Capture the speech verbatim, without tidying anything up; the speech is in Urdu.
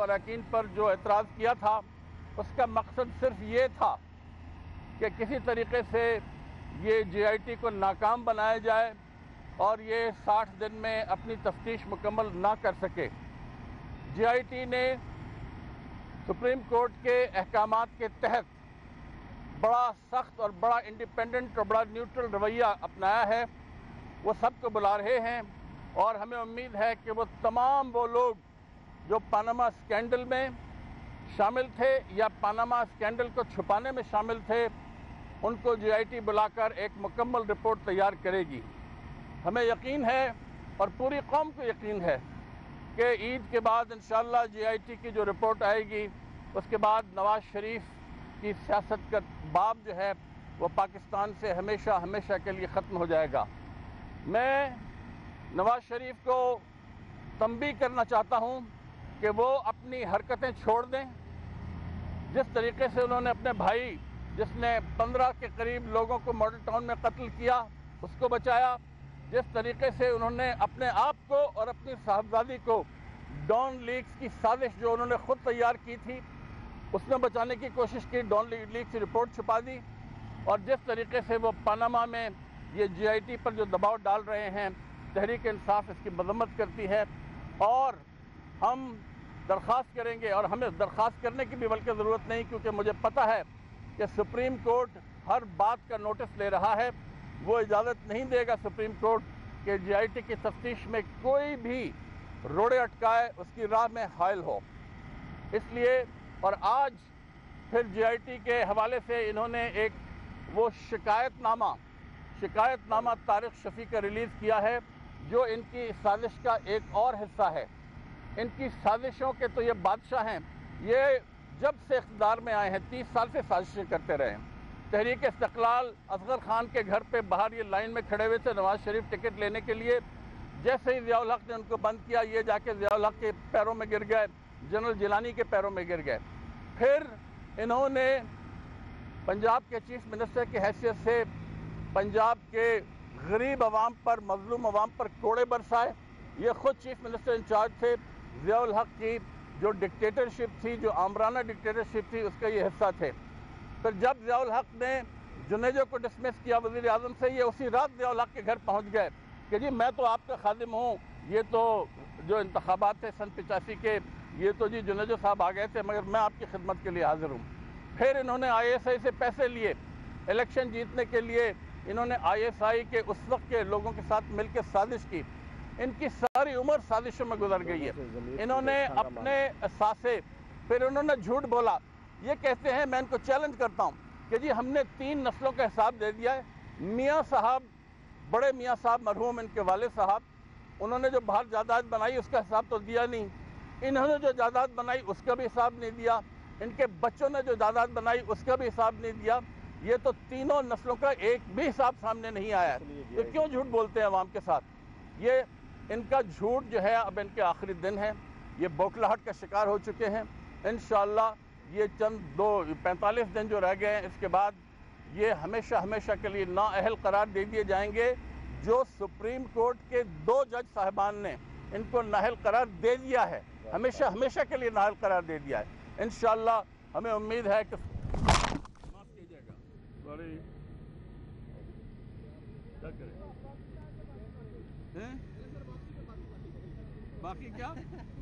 و اراکین پر جو اعتراض کیا تھا اس کا مقصد صرف یہ تھا کہ کسی طریقے سے یہ جے آئی ٹی کو ناکام بنایا جائے اور یہ ساٹھ دن میں اپنی تفتیش مکمل نہ کر سکے۔ جے آئی ٹی نے سپریم کورٹ کے احکامات کے تحت بڑا سخت اور بڑا انڈیپینڈنٹ اور بڑا نیوٹرل رویہ اپنایا ہے۔ وہ سب کو بلا رہے ہیں اور ہمیں امید ہے کہ وہ تمام وہ لوگ جو پاناما اسکینڈل میں شامل تھے یا پاناما اسکینڈل کو چھپانے میں شامل تھے، ان کو جے آئی ٹی بلا کر ایک مکمل رپورٹ تیار کرے گی۔ ہمیں یقین ہے اور پوری قوم کو یقین ہے کہ عید کے بعد انشاءاللہ جے آئی ٹی کی جو رپورٹ آئے گی اس کے بعد نواز شریف کی سیاست کا باب جو ہے وہ پاکستان سے ہمیشہ ہمیشہ کے لیے ختم ہو جائے گا۔ میں نواز شریف کو تنبیہ کرنا چاہتا ہوں کہ وہ اپنی حرکتیں چھوڑ دیں۔ جس طریقے سے انہوں نے اپنے بھائی جس نے پندرہ کے قریب لوگوں کو ماڈل ٹاؤن میں قتل کیا اس کو بچایا، جس طریقے سے انہوں نے اپنے آپ کو اور اپنی صاحبزادی کو ڈان لیکس کی سازش جو انہوں نے خود تیار کی تھی اس میں بچانے کی کوشش کی، ڈان لیکس کی رپورٹ چھپا دی، اور جس طریقے سے وہ پاناما میں یہ جے آئی ٹی پر جو دباؤ ڈال رہے ہیں، تحریک انصاف اس کی مذمت کرتی ہے اور ہم درخواست کریں گے، اور ہمیں درخواست کرنے کی بھی بلکہ ضرورت نہیں کیونکہ مجھے پتہ ہے کہ سپریم کورٹ ہر بات کا نوٹس لے رہا ہے۔ وہ اجازت نہیں دے گا سپریم کورٹ کہ جے آئی ٹی کی تفتیش میں کوئی بھی روڑے اٹکائے اس کی راہ میں حائل ہو۔ اس لیے اور آج پھر جے آئی ٹی کے حوالے سے انہوں نے ایک وہ شکایت نامہ شکایت نامہ طارق شفیع کا ریلیز کیا ہے جو ان کی سازش کا ایک اور حصہ ہے۔ ان کی سازشوں کے تو یہ بادشاہ ہیں، یہ جب سے اقتدار میں آئے ہیں تیس سال سے سازشیں کرتے رہے ہیں۔ تحریک استقلال اصغر خان کے گھر پہ باہر یہ لائن میں کھڑے ہوئے تھے نواز شریف ٹکٹ لینے کے لیے، جیسے ہی ضیاء الحق نے ان کو بند کیا یہ جا کے ضیاء الحق کے پیروں میں گر گئے، جنرل جیلانی کے پیروں میں گر گئے۔ پھر انہوں نے پنجاب کے چیف منسٹر کی حیثیت سے پنجاب کے غریب عوام پر، مظلوم عوام پر کوڑے برسائے۔ یہ خود چیف منسٹر انچارج تھے۔ ضیاء الحق کی جو ڈکٹیٹرشپ تھی، جو آمرانہ ڈکٹیٹرشپ تھی، اس کا یہ حصہ تھے۔ پھر جب ضیاء الحق نے جنیجو کو ڈسمس کیا وزیر اعظم سے، یہ اسی رات ضیاء الحق کے گھر پہنچ گئے کہ جی میں تو آپ کا خادم ہوں، یہ تو جو انتخابات تھے سن پچاسی کے، یہ تو جی جنیجو صاحب آ گئے تھے مگر میں آپ کی خدمت کے لیے حاضر ہوں۔ پھر انہوں نے آئی ایس آئی سے پیسے لیے الیکشن جیتنے کے لیے، انہوں نے آئی ایس آئی کے اس وقت کے لوگوں کے ساتھ مل کے سازش کی۔ ان کی ساری عمر سازشوں میں گزر گئی ہے۔ انہوں نے اپنے اثاثے، پھر انہوں نے جھوٹ بولا۔ یہ کہتے ہیں، میں ان کو چیلنج کرتا ہوں کہ جی ہم نے تین نسلوں کا حساب دے دیا ہے۔ میاں صاحب، بڑے میاں صاحب مرحوم ان کے والد صاحب، انہوں نے جو باہر جائیداد بنائی اس کا حساب تو دیا نہیں، انہوں نے جو جائیداد بنائی اس کا بھی حساب نہیں دیا، ان کے بچوں نے جو جائیداد بنائی اس کا بھی حساب نہیں دیا۔ یہ تو تینوں نسلوں کا ایک بھی حساب سامنے نہیں آیا ہے، تو کیوں جھوٹ بولتے ہیں عوام کے ساتھ؟ یہ ان کا جھوٹ جو ہے اب ان کے آخری دن ہیں، یہ بوکھلاہٹ کا شکار ہو چکے ہیں۔ انشاءاللہ یہ چند دو پینتالیس دن جو رہ گئے ہیں اس کے بعد یہ ہمیشہ ہمیشہ کے لیے نااہل قرار دے دیے جائیں گے۔ جو سپریم کورٹ کے دو جج صاحبان نے ان کو نااہل قرار دے دیا ہے، ہمیشہ ہمیشہ کے لیے نااہل قرار دے دیا ہے۔ انشاءاللہ ہمیں امید ہے کہ معاف کیجیے گا، سوری کیا کریں باقی کیا